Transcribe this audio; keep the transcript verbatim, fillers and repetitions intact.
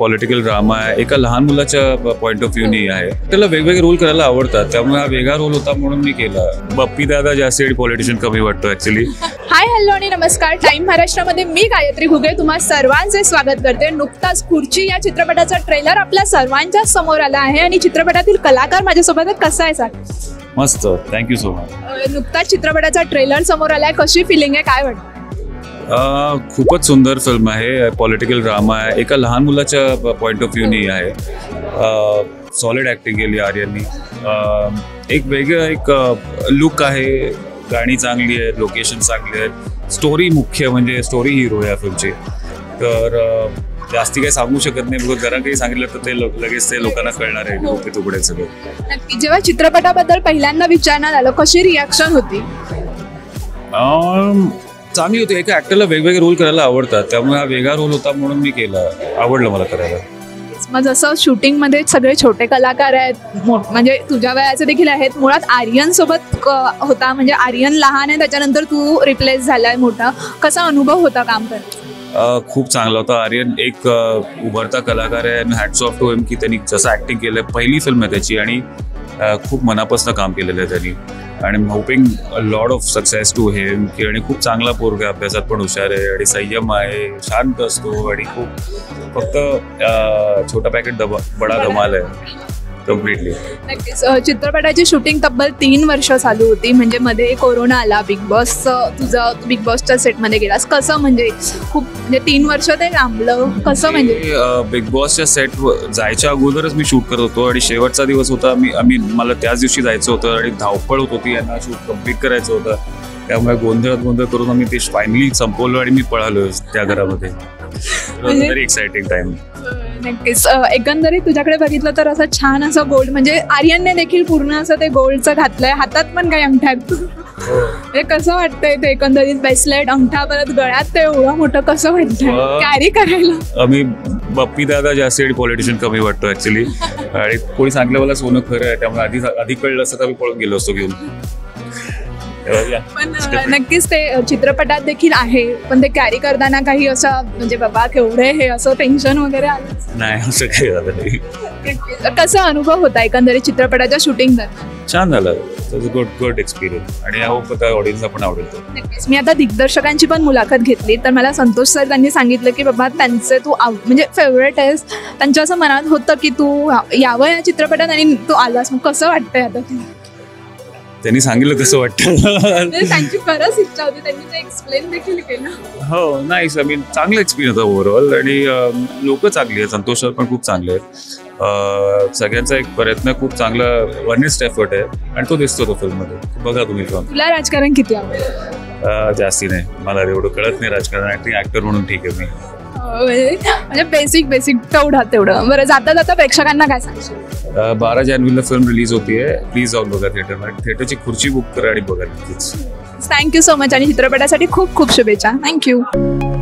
Political drama आहे, एका लहान मुलाच्या पॉइंट ऑफ व्ह्यूनी आहे. त्याला वेगवेगळे रोल करायला आवडतात, त्यामुळे हा वेगळा रोल होता म्हणून मी केला. बप्पी दादा जास्त पॉलिटिशियन कमी वाटतो ऍक्च्युली. हाय हॅलो आणि नमस्कार. टाइम महाराष्ट्रामध्ये मी गायत्री घुगे तुम्हा सर्वांचे स्वागत करते. नुकताच खुर्ची या चित्रपटाचा ट्रेलर आपल्या सर्वांच्या समोर आला आहे आणि चित्रपटातील कलाकार माझ्यासोबत आहेत. कसा आहे सांग? मस्त, थँक्यू सो मच. नुकताच चित्रपटाचा ट्रेलर समोर आलाय, कशी फिलिंग आहे, काय वाटतं? खूपच सुंदर फिल्म आहे. पॉलिटिकल ड्रामा आहे, एका लहान मुलाच्या पॉइंट ऑफ व्ह्यूनी आहे. सॉलिड ॲक्टिंग केली आर्यननी. एक वेगळं एक लुक आहे, गाणी चांगली आहेत, लोकेशन चांगली आहेत, स्टोरी मुख्य म्हणजे स्टोरी हिरो या फिल्मची. तर जास्ती काही सांगू शकत नाही, बिकॉज जरा काही सांगितलं तर ते लगेच ते लोकांना कळणार आहे लोक तुकडे सगळे. नक्की. जेव्हा चित्रपटाबद्दल पहिल्यांदा विचारण्यात आलं, कशी रिॲक्शन होती? चांगली होती. एका ऍक्टरला वेगवेगळे रोल करायला आवडतात, त्यामुळे हा वेगळा रोल होता म्हणून मी केला. आवडलं मला करायला. मग जसं शूटिंगमध्ये सगळे छोटे कलाकार आहेत, म्हणजे तुझ्या वयाचे देखील आहेत. मुळात आर्यन सोबत होता, म्हणजे आर्यन लहान आहे, त्याच्यानंतर तू रिप्लेस झालाय मोठा. कसा अनुभव होता काम करत? खूप चांगला होता. आर्यन एक उभरता कलाकार आहे. हॅट्स ऑफ टू हिम की त्यांनी जसं ऍक्टिंग केलं. पहिली फिल्म आहे त्याची आणि खूप मनापासून काम केलेलं आहे त्यांनी. आणि hoping lot of success to him. की आणि खूप चांगला पोरगा, अभ्यासात पण हुशार आहे आणि संयम आहे, शांत असतो आणि खूप फक्त छोटा पॅकेट दबा बडा धमाल आहे कम्प्लिटली. नक्कीच. चित्रपटाची शूटिंग तब्बल तीन वर्ष चालू होती, म्हणजे मध्ये कोरोना आला. बिग बॉसचं तुझं बिग बॉसच्या सेटमध्ये गेलास, कसं म्हणजे खूप म्हणजे तीन वर्ष ते लांबलं कसं? म्हणजे बिग बॉसच्या सेट जायच्या अगोदरच मी शूट करत होतो आणि शेवटचा दिवस होता. मी आम्ही मला त्याच दिवशी जायचं होतं आणि धावपळ होत होती, यांना शूट कम्प्लीट करायचं होतं. त्यामुळे गोंधळात गोंधळ करून आम्ही ते फायनली संपवलं आणि मी पळालो त्या घरामध्ये. Very exciting time. नक्कीच. एकंदरीत तुझ्याकडे बघितलं तर असं छान असं गोल्ड, म्हणजे आर्यनने देखील पूर्ण असं ते गोल्डचं घातलंय. हातात पण काही अंगठा आहे, कसं वाटतंय ते एकंदरीत? ब्रेसलेट, अंगठा, परत गळ्यात ते एवढं मोठं कसं वाटतंय कॅरी करायला? आम्ही बप्पी दादा जास्त पॉलिटिशियन कमी वाटतो ऍक्च्युली. आणि कोणी सांगितलं मला सोनं खरं आहे, त्यामुळे आधी आधी कळलं असतं तर मी पळून गेलो असतो घेऊन. पण नक्कीच ते चित्रपटात देखील आहे, पण ते कॅरी करताना काही असं म्हणजे बाबा केवढे हे असं टेन्शन वगैरे आलं नाही? असं काही झालं नाही. कसा अनुभव होता एकंदरीत चित्रपटाच्या शूटिंग दरम्यान? छान झालं. गुड गुड एक्सपिरियन्स आणि आय होप आता ऑडियन्सला पण आवडेल. नक्कीच. मी आता दिग्दर्शकांची पण मुलाखत घेतली, तर मला संतोष सर त्यांनी सांगितलं की बाबा त्यांचे तू म्हणजे फेवरेट आहेस. त्यांच्या असं मनात होतं की तू यावं या चित्रपटात आणि तू आलास. मग कसं वाटतंय आता? त्यांनी सांगितलं कसं वाटतं. त्यांची खरंच इच्छा होती, त्यांनी ते एक्सप्लेन देखील केलं. हो नाही, आय मीन चांगला एक्सपिरियन्स होता ओव्हरऑल. आणि लोक चांगली आहेत, संतोष सर पण खूप चांगले आहेत. सगळ्यांचा एक प्रयत्न खूप चांगला अर्नेस्ट एफर्ट आहे आणि तो दिसतो तो फिल्ममध्ये. बघा तुम्ही पण. तुला राजकारण किती आवडतं? जास्ती नाही, मला एवढं कळत नाही राजकारण. ऍक्टिंग ऍक्टर म्हणून ठीक आहे मी, म्हणजे बेसिक बेसिक तेवढा तेवढं. बरं, जाता जाता प्रेक्षकांना काय सांगशील? बारा जानेवारीला फिल्म रिलीज होतीये, प्लीज जाऊन बघा थिएटरमध्ये. थिएटरची खुर्ची बुक करा आणि बघा. थँक्यू सो मच आणि चित्रपटासाठी खूप खूप शुभेच्छा. थँक्यू.